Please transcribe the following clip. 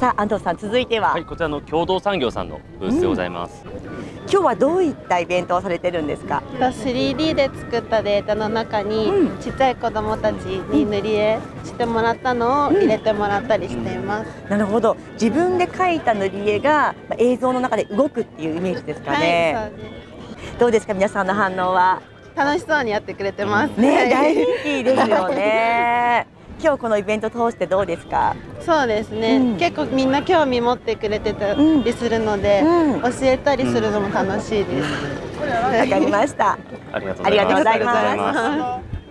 さあ安藤さん、続いては、 はい、こちらの共同産業さんのブースでございます。 今日はどういったイベントをされてるんですか。 3D で作ったデータの中に、ちっちゃい子どもたちに塗り絵してもらったのを入れてもらったりしています。 なるほど、自分で描いた塗り絵が映像の中で動くっていうイメージですかね。 はい、そうです。 どうですか、皆さんの反応は。 楽しそうにやってくれてますね、大人気ですよね。今日このイベント通してどうですか。 そうですね、結構みんな興味持ってくれてたりするので、教えたりするのも楽しいです。 わかりました。 ありがとうございます。 ありがとうございます。